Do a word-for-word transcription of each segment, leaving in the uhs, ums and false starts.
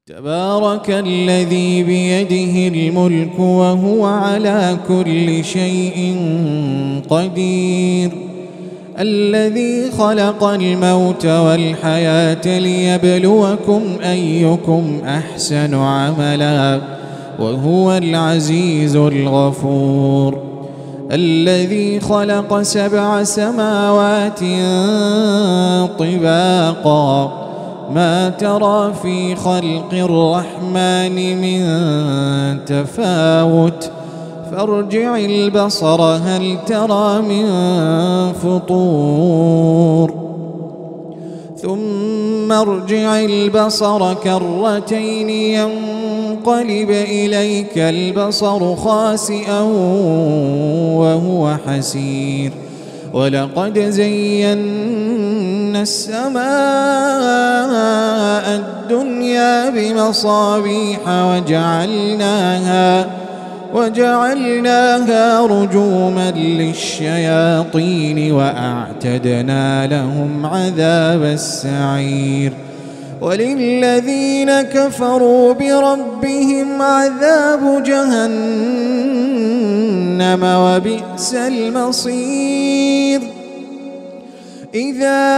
تبارك الذي بيده الملك وهو على كل شيء قدير، الذي خلق الموت والحياة ليبلوكم أيكم أحسن عملا وهو العزيز الغفور، الذي خلق سبع سماوات طباقا ما ترى في خلق الرحمن من تفاوت فارجع البصر هل ترى من فطور ثم ارجع البصر كرتين ينقلب إليك البصر خاسئا وهو حسير، ولقد زينا السماء الدنيا بمصابيح وجعلناها وجعلناها رجوما للشياطين وأعتدنا لهم عذاب السعير، وللذين كفروا بربهم عذاب جهنم وبئس المصير. إذا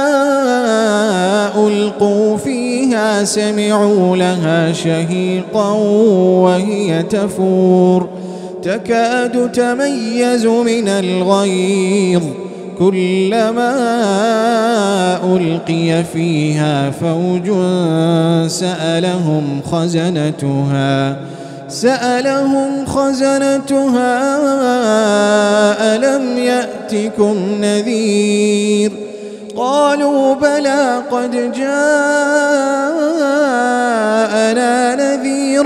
ألقوا فيها سمعوا لها شهيقا وهي تفور تكاد تميز من الغيظ، كلما ألقي فيها فوج سألهم خزنتها سألهم خزنتها ألم يأتكم نذير؟ قالوا بلى قد جاءنا نذير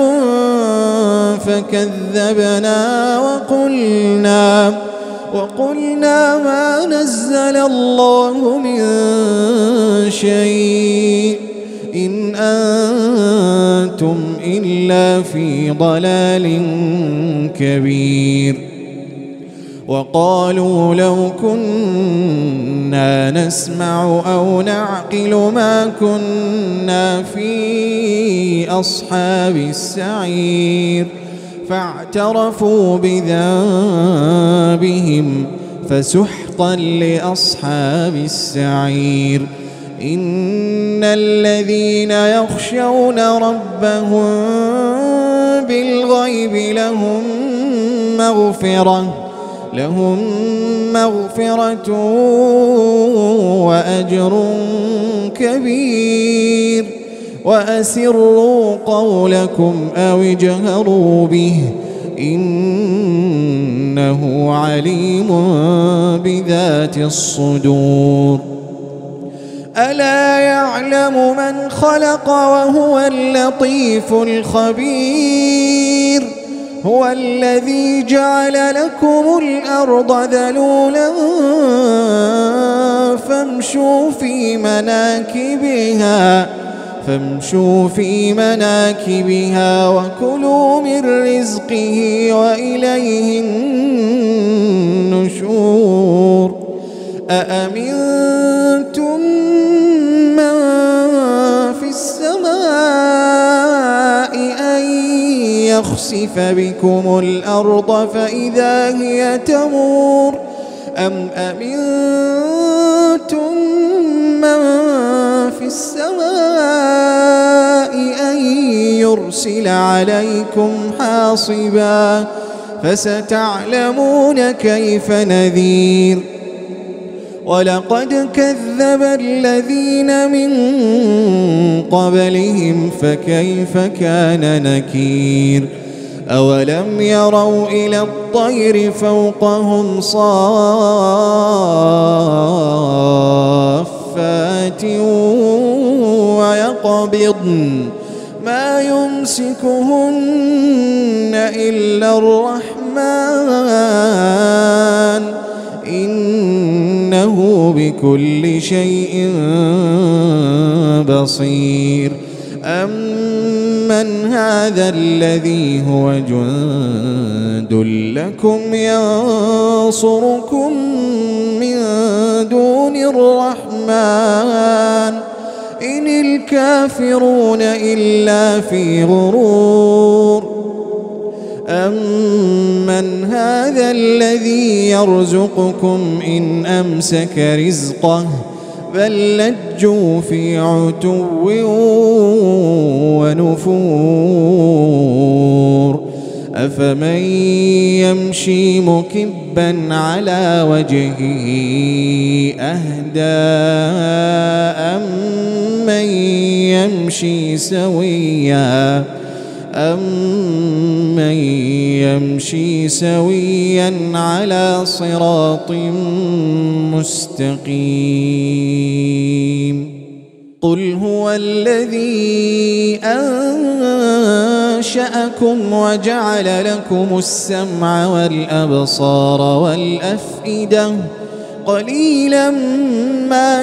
فكذبنا وقلنا وقلنا ما نزل الله من شيء إن أنتم إلا في ضلال كبير. وقالوا لو كنا نسمع أو نعقل ما كنا في أصحاب السعير، فاعترفوا بذنبهم فسحقا لأصحاب السعير. إن الذين يخشون ربهم بالغيب لهم مغفرة لهم مغفرة وأجر كبير. وأسروا قولكم أو اجهروا به إنه عليم بذات الصدور. ألا يعلم من خلق وهو اللطيف الخبير؟ هو الذي جعل لكم الأرض ذلولا فامشوا في مناكبها فامشوا في مناكبها وكلوا من رزقه وإليه النشور. أأمنتم من في السماء أن يخسف بكم الأرض فإذا هي تمور أم أمنتم من في السماء أن يرسل عليكم حاصبا فستعلمون كيف نذير. ولقد كذب الذين من قبلهم فكيف كان نكير. أولم يروا إلى الطير فوقهم صافات ويقبضن ما يمسكهن إلا الرحمن إنه بكل شيء بصير. أمن هذا الذي هو جند لكم ينصركم من دون الرحمن إن الكافرون إلا في غرور. أمن هذا الذي يرزقكم إن أمسك رزقه بل لجوا في عتو ونفور. أفمن يمشي مكبا على وجهه أهدى أمن يمشي سويا أمن يمشي سويا على صراط مستقيم. قل هو الذي أنشأكم وجعل لكم السمع والأبصار والأفئدة قليلا ما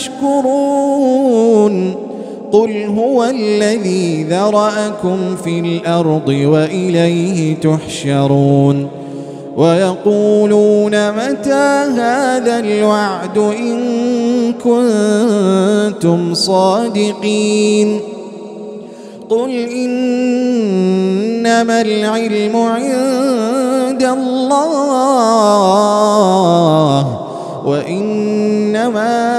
تشكرون. قل هو الذي ذرأكم في الأرض وإليه تحشرون. ويقولون متى هذا الوعد إن كنتم صادقين. قل إنما العلم عند الله وإنما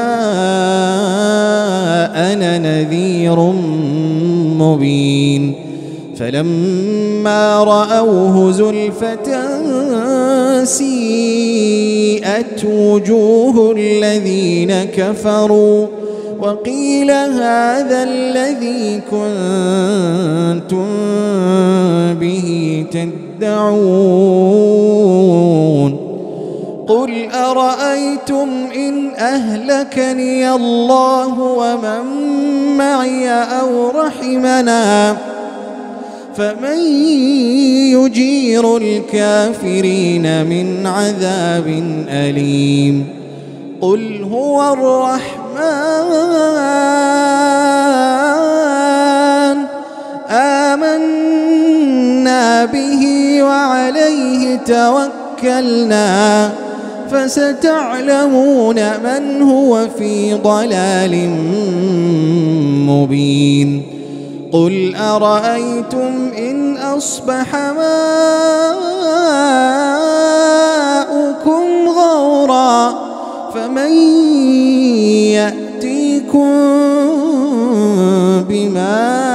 أنا نذير مبين. فلما رأوه زلفة سيئت وجوه الذين كفروا وقيل هذا الذي كنتم به تدعون. قل أرأيتم إن أهلكني الله ومن معي أو رحمنا فمن يجير الكافرين من عذاب أليم. قل هو الرحمن آمنا به وعليه توكلنا فستعلمون من هو في ضلال مبين. قل أرأيتم إن أصبح ماؤكم غورا فمن يأتيكم بماء